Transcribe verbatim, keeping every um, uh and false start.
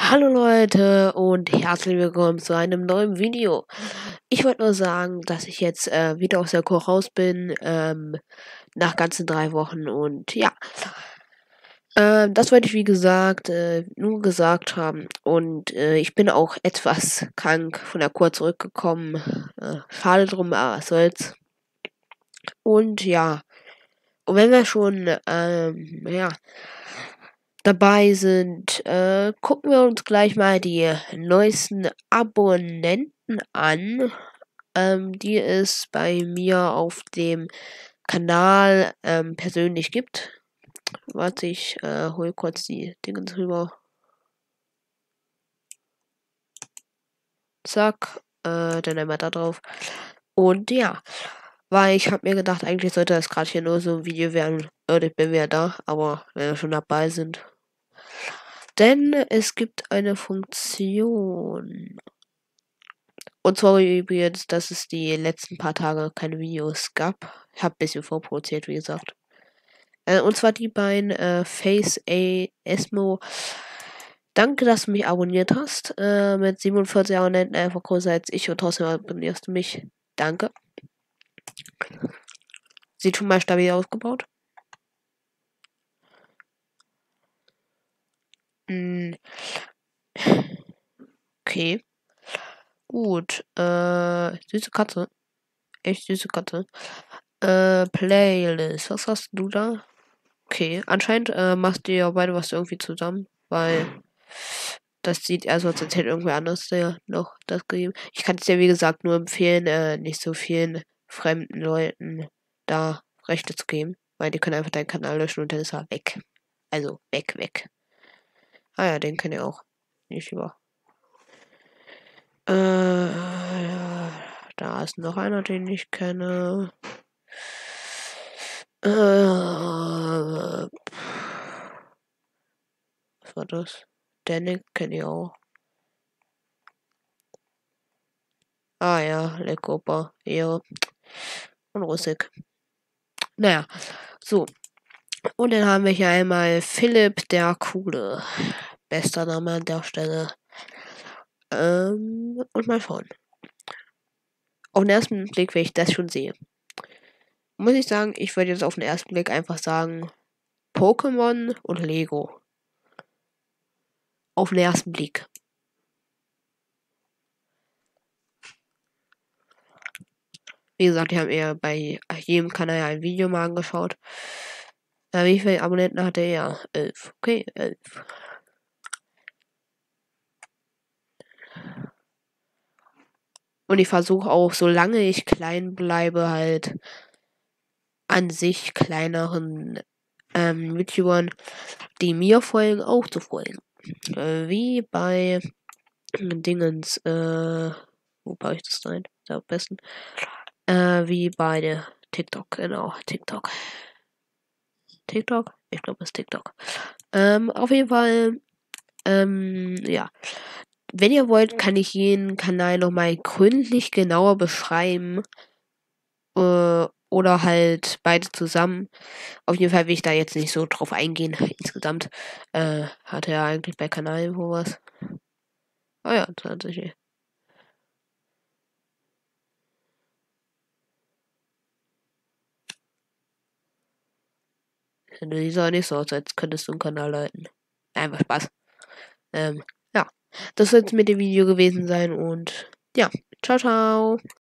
Hallo Leute und herzlich willkommen zu einem neuen Video. Ich wollte nur sagen, dass ich jetzt äh, wieder aus der Kur raus bin, ähm, nach ganzen drei Wochen und ja, ähm, das wollte ich wie gesagt äh, nur gesagt haben und äh, ich bin auch etwas krank von der Kur zurückgekommen. Äh, schade drum, aber was soll's. Und ja, und wenn wir schon, ähm, ja, dabei sind, äh, gucken wir uns gleich mal die neuesten Abonnenten an, ähm, die es bei mir auf dem Kanal ähm, persönlich gibt. Warte, ich äh, hol kurz die Dinge drüber. Zack, äh, dann einmal da drauf. Und ja, weil ich habe mir gedacht, eigentlich sollte das gerade hier nur so ein Video werden. Leute, ich bin wieder da, aber wenn wir schon dabei sind. Denn es gibt eine Funktion. Und sorry übrigens, dass es die letzten paar Tage keine Videos gab. Ich habe ein bisschen vorproduziert, wie gesagt. Äh, und zwar die beiden äh, Face A Esmo. Danke, dass du mich abonniert hast. Äh, mit siebenundvierzig Abonnenten einfach größer als ich und trotzdem abonnierst du mich. Danke. Sieht schon mal stabil ausgebaut. Hm. Okay. Gut. Äh, süße Katze. Echt süße Katze. Äh, Playlist. Was hast du da? Okay, anscheinend äh, machst ihr ja beide was irgendwie zusammen, weil das sieht eher so, als hätte irgendwer anders der noch das gegeben. Ich kann es dir, wie gesagt, nur empfehlen, äh, nicht so vielen fremden Leuten da Rechte zu geben, weil die können einfach deinen Kanal löschen und dann ist er weg. Also weg, weg. Ah ja, den kennt ihr auch. Nicht über. Äh, ja, da ist noch einer, den ich kenne. Äh, was war das? Danik kenne ich auch. Ah ja, Leckoper. Ja. Und Russik. Naja, so. Und dann haben wir hier einmal Philipp der Coole. Bester Name an der Stelle. Ähm, und mal schauen. Auf den ersten Blick, wenn ich das schon sehe, muss ich sagen, ich würde jetzt auf den ersten Blick einfach sagen, Pokémon und Lego. Auf den ersten Blick. Wie gesagt, ich habe mir bei jedem Kanal ein Video mal angeschaut. Äh, wie viele Abonnenten hatte er? Ja, elf. Okay, elf. Und ich versuche auch, solange ich klein bleibe, halt an sich kleineren ähm, YouTubern, die mir folgen, auch zu folgen. Äh, wie bei Dingens, äh, wo baue ich das rein? Ist am besten. Äh, wie bei der TikTok, genau, TikTok. TikTok? Ich glaube, es ist TikTok. Ähm, auf jeden Fall, ähm, ja. Wenn ihr wollt, kann ich jeden Kanal nochmal gründlich genauer beschreiben. Äh, oder halt beide zusammen. Auf jeden Fall will ich da jetzt nicht so drauf eingehen. Insgesamt äh, hatte er eigentlich bei Kanal wo was. Ah ja, tatsächlich. Die sah nicht so aus, als könntest du einen Kanal leiten. Einfach Spaß. Ähm, ja. Das soll jetzt mit dem Video gewesen sein und ja. Ciao, ciao.